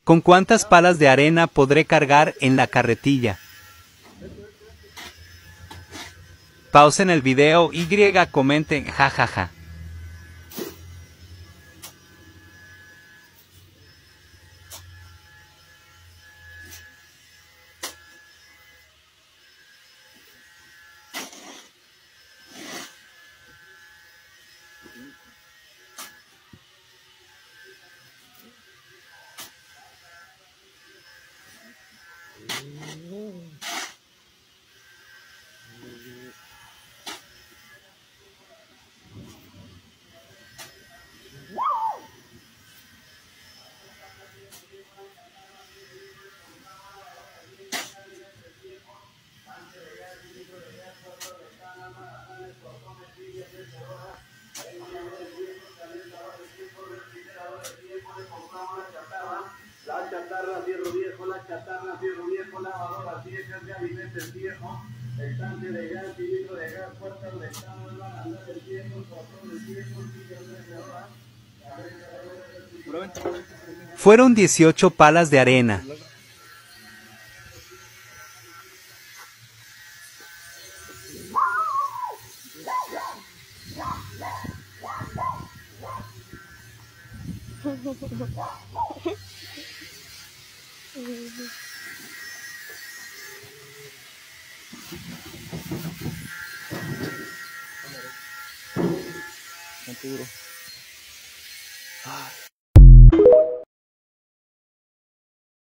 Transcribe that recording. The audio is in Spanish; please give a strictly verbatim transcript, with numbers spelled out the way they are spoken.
¿Con cuántas palas de arena podré cargar en la carretilla? Pausen el video y comenten jajaja. La chatarra, fierro viejo, la chatarra, fierro viejo, lavadora, piezas de alimentos viejo, el tanque de gas, cilindro de gas, puertas de estado, barandal del viejo, portón del viejo, sillas de hora. Fueron dieciocho palas de arena. Duro.